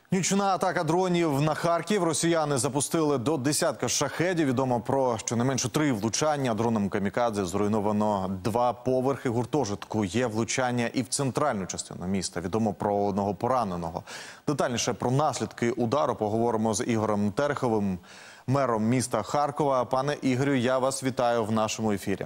Нічна атака дронів на Харків. Росіяни запустили до десятка шахедів. Відомо про щонайменше 3 влучання. Дроном камікадзе зруйновано 2 поверхи гуртожитку. Є влучання і в центральну частину міста. Відомо про 1 пораненого. Детальніше про наслідки удару поговоримо з Ігорем Тереховим, мером міста Харкова. Пане Ігорю, я вас вітаю в нашому ефірі.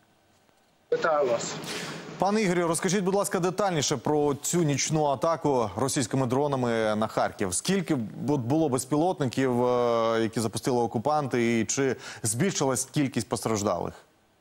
Вітаю вас. Пане Ігорю, розкажіть, будь ласка, детальніше про цю нічну атаку російськими дронами на Харків. Скільки було безпілотників, які запустили окупанти, і чи збільшилась кількість постраждалих?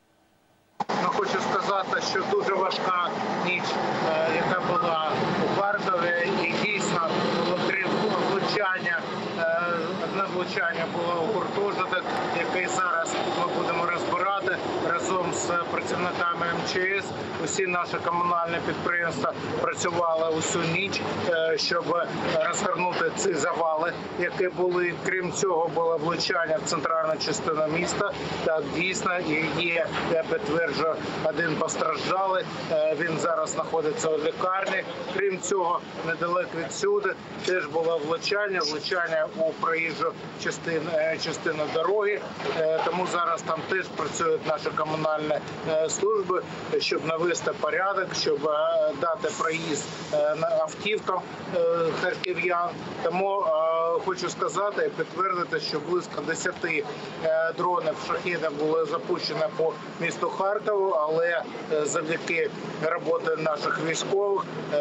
Хочу сказати, що дуже важка ніч, яка була у Харкові, і дійсно було 3 влучання. Одне влучання було у гуртожиток, який зараз ми будемо розбирати разом з працівниками МЧС. Усі наші комунальні підприємства працювали усю ніч, щоб розгорнути ці завали, які були. Крім цього, було влучання в центральну частину міста. Так, дійсно, є, я підтверджую, 1 постраждалий. Він зараз знаходиться у лікарні. Крім цього, недалеко відсюди теж було влучання у проїжджу частину дороги. Тому зараз там теж працюють наші комунальні служби, щоб навести порядок, щоб дати проїзд автівкам харків'ян. Тому хочу сказати і підтвердити, що близько 10 дронів шахедів було запущено по місту Харкову, але завдяки роботі наших військових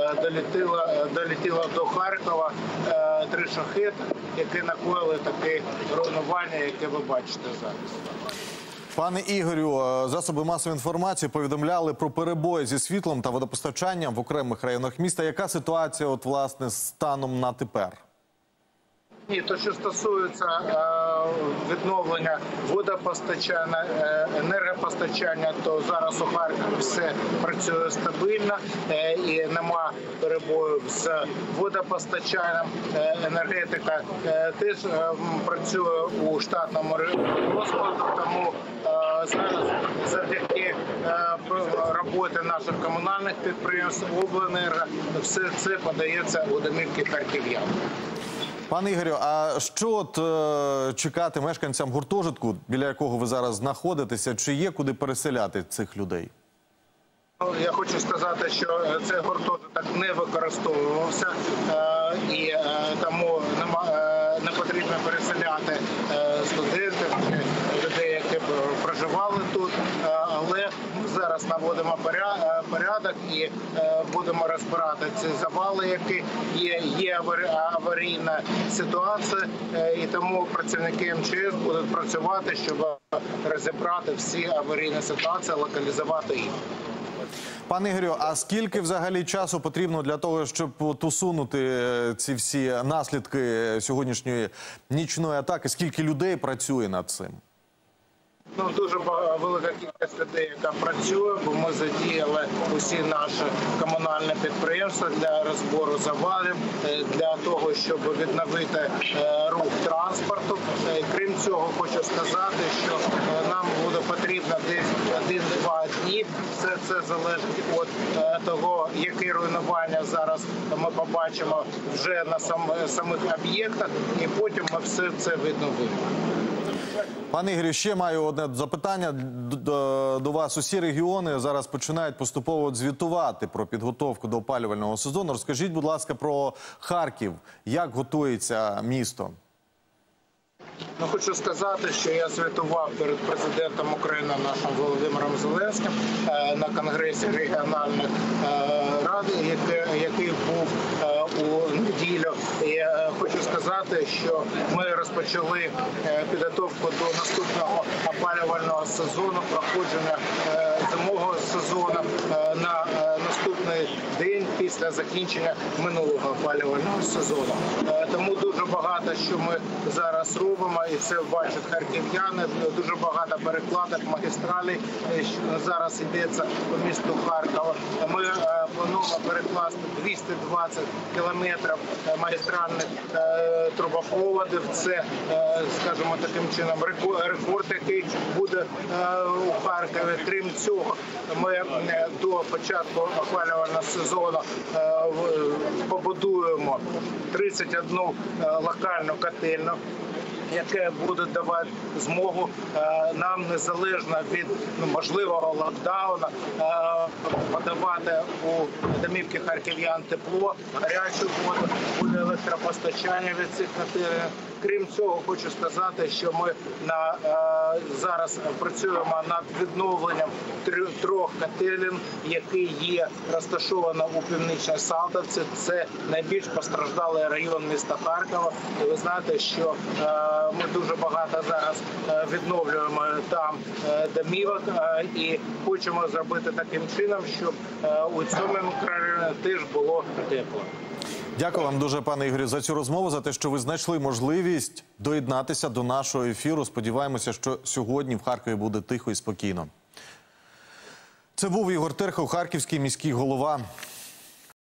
долетіло до Харкова 3 шахеди, які накоїли таке руйнування, яке ви бачите зараз. Пане Ігорю, засоби масової інформації повідомляли про перебої зі світлом та водопостачанням в окремих районах міста. Яка ситуація, власне, станом на тепер? Ні, то, що стосується відновлення водопостачання, енергопостачання, то зараз у Харкові все працює стабільно і нема перебоїв з водопостачанням. Енергетика теж працює у штатному розкладі, тому зараз завдяки роботі наших комунальних підприємств, обленерго, все це подається у домівки харків'ян. Пане Ігорю, а що чекати мешканцям гуртожитку, біля якого ви зараз знаходитеся? Чи є куди переселяти цих людей? Я хочу сказати, що цей гуртожиток не використовувався, і тому не потрібно переселяти студентів, людей, які проживали тут. Але ми зараз наводимо порядок і будемо розбирати ці завали, які є аварійна ситуація, і тому працівники МЧС будуть працювати, щоб розібрати всі аварійні ситуації, локалізувати їх. Пане Ігорю, а скільки взагалі часу потрібно для того, щоб усунути ці всі наслідки сьогоднішньої нічної атаки? Скільки людей працює над цим? Дуже велика кількість людей, яка працює, бо ми задіяли усі наші комунальні підприємства для розбору завалів, для того, щоб відновити рух транспорту. Крім цього, хочу сказати, що нам буде потрібно десь 1-2 дні. Все це залежить від того, які руйнування зараз ми побачимо вже на самих об'єктах, і потім ми все це відновимо. Пане Ігорю, ще маю одне запитання до вас. Усі регіони зараз починають поступово звітувати про підготовку до опалювального сезону. Розкажіть, будь ласка, про Харків. Як готується місто? Хочу сказати, що я звітував перед президентом України нашим Володимиром Зеленським на Конгресі регіональних рад, який був у неділю. І хочу сказати, що ми розпочали підготовку до наступного опалювального сезону, проходження зимового сезону на наступний день після закінчення минулого опалювального сезону. Тому дуже багато, що ми зараз робимо, і це бачать харків'яни. Дуже багато перекладок магістралей зараз йдеться по місту Харкова. Ми плануємо перекласти 220 кілометрів магістральних трубопроводів. Це, скажімо, таким чином рекорд, який буде у Харкові. Крім цього, ми до початку опалювального сезону побудуємо 31 локальну котельну, яке буде давати змогу нам незалежно від можливого локдауну подавати у домівки харків'ян тепло, гарячу воду, буде електропостачання від цих котелень. Крім цього, хочу сказати, що ми зараз працюємо над відновленням трьох котелень, які є розташовані у Північній Салтівці. Це найбільш постраждалий район міста Харкова. І ви знаєте, що ми дуже багато зараз відновлюємо там домівок і хочемо зробити таким чином, щоб у цьому мікрорайоні теж було тепло. Дякую вам дуже, пане Ігорю, за цю розмову, за те, що ви знайшли можливість доєднатися до нашого ефіру. Сподіваємося, що сьогодні в Харкові буде тихо і спокійно. Це був Ігор Терхов, харківський міський голова.